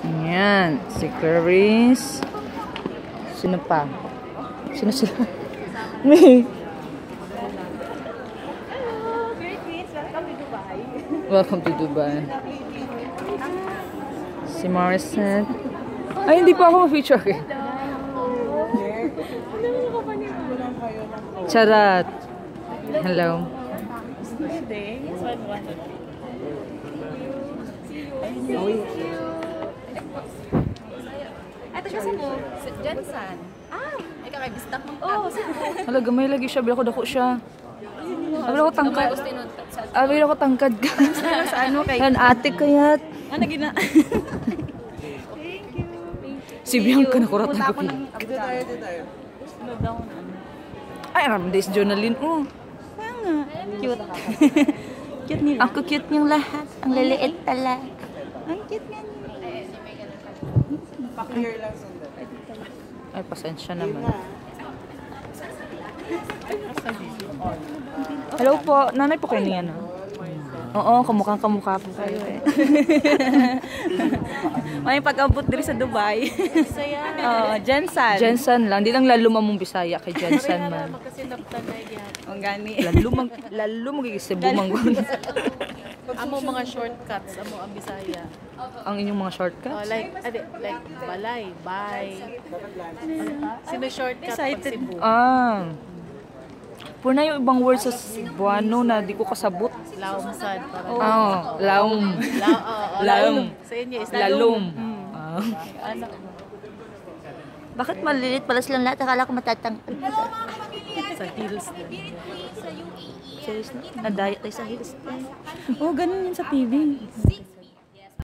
Ayan. Si Clarice. Sino pa? Sino sila? May. Birit, welcome to Dubai. Welcome to Dubai. Si Morissette. Ay, hindi pa ako ma-feature eh. Charat. Hello. Ito siya sa mo. Jensen. Ay ka kay bistak mo. Hala, gamay lagi siya. Bila ko dako siya. Bila ko tangkad. Bila ko tangkad ka. Sa ano kay? Yan, ate kayat. Ano gina? Si Bianca nakurat na ko. Dito tayo. Slow down. Ay, aram days Jonalyn. Oh. Kaya nga. Cute. Cute nila. Ang cute niyang lahat. Ang liliit pala. Ang cute nga nila. Pa-clear lang sundan. Ay, pasensya naman. Hello po. Nanay po kayo niyan. Oo, kamukhang kamukha po kayo eh. May pag-abot diri sa Dubai. Saya. Jensen. Jensen lang. Di lang lalo mamong Bisaya kay Jensen man. Ang gani. Lalo magigisibo manggon. Amo mga shortcuts, amo ang Bisaya. Ang inyong mga shortcuts? Like balay, bye. Sino shortcut pag Cebu? Puro na yung ibang words sa Cebuano na di ko kasabot. Laom sad. Laom. Laom. Sa inyo is Lalom. Ano? Bakit malilit pala silang lahat? Akala ko matatang. Sa hills. Serious na? Nadayat tayo sa hills. Oh, ganun yun sa TV.